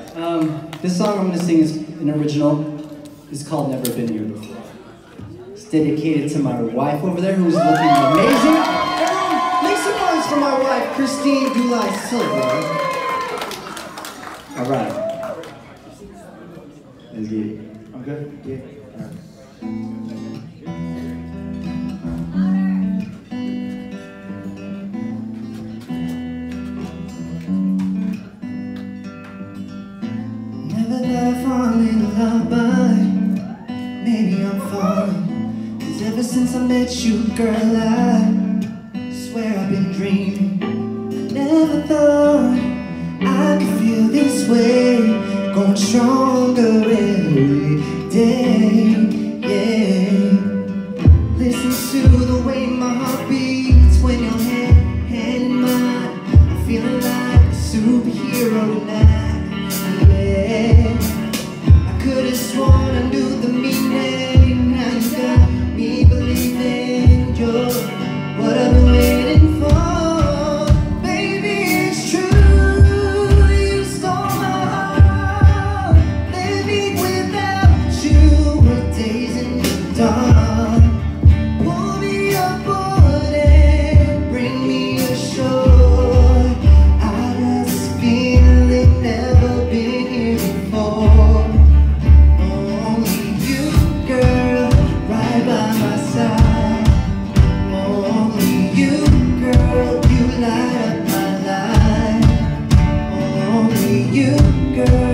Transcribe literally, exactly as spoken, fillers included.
Um, this song I'm going to sing is an original. It's called Never Been Here Before. It's dedicated to my wife over there who's looking amazing. Everyone, make some noise for my wife, Christine Gulai Silva. All right. Let's get it. I'm good? Yeah. All right. Never thought I'd fall in love, but maybe I'm falling. 'Cause ever since I met you, girl, I swear I've been dreaming. I never thought I could feel this way, going stronger every day, yeah. Listen to the way my heart beats when your hand, hand in mine. I'm feeling like a superhero tonight, yeah. I could have sworn I knew the meaning. Now you got me believing you're what I've been waiting for. Baby, it's true, you stole my heart. Living without you were days in the dark. Pull me aboard and bring me ashore. I got this feeling never been here before. Only you, girl, right by my side. Only you, girl, you light up my life. Only you, girl.